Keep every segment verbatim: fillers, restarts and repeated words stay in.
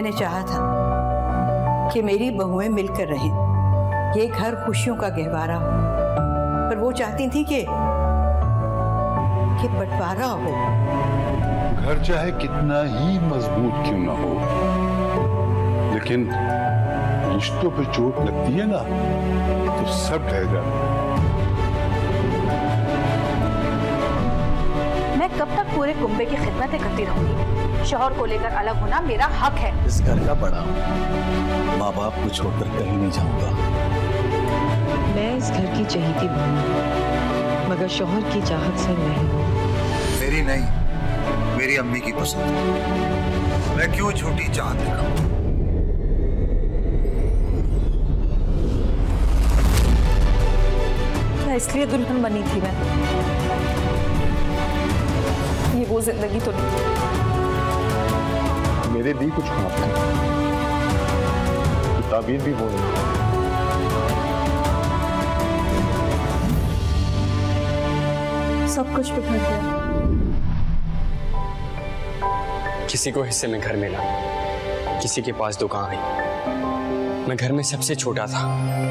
मैंने चाहा था कि मेरी बहुएं मिलकर रहें, ये घर खुशियों का गहवारा हो, पर वो चाहती थी कि कि बंटवारा हो। घर चाहे कितना ही मजबूत क्यों ना हो, लेकिन रिश्तों पे चोट लगती है ना तो सब ढह जाता है। मैं कब तक पूरे कुंबे की खिदमतें करती रहूंगी? शौहर को लेकर अलग होना मेरा हक है। इस घर का बड़ा हूँ, माँ बाप को छोड़कर कहीं नहीं जाऊंगा। मैं इस घर की चहेती हूँ, मगर शौहर की चाहत से नहीं। मेरी नहीं, मेरी अम्मी की पसंद। मैं क्यों झूठी चाहत दिखाऊं? क्या इसलिए दुल्हन बनी थी मैं? ये वो जिंदगी तो नहीं। मेरे भी कुछ ख्वाब थे, ताबीर भी वो नहीं। सब कुछ बिखर गया। किसी को हिस्से में घर मिला, किसी के पास दुकान आई। मैं घर में सबसे छोटा था।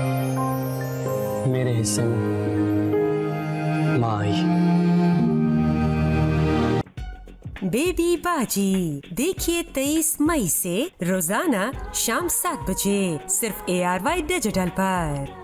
मेरे हिस्से में माँ आई। बेबी बाजी देखिए तेईस मई से रोजाना शाम सात बजे सिर्फ ए आर वाई डिजिटल पर।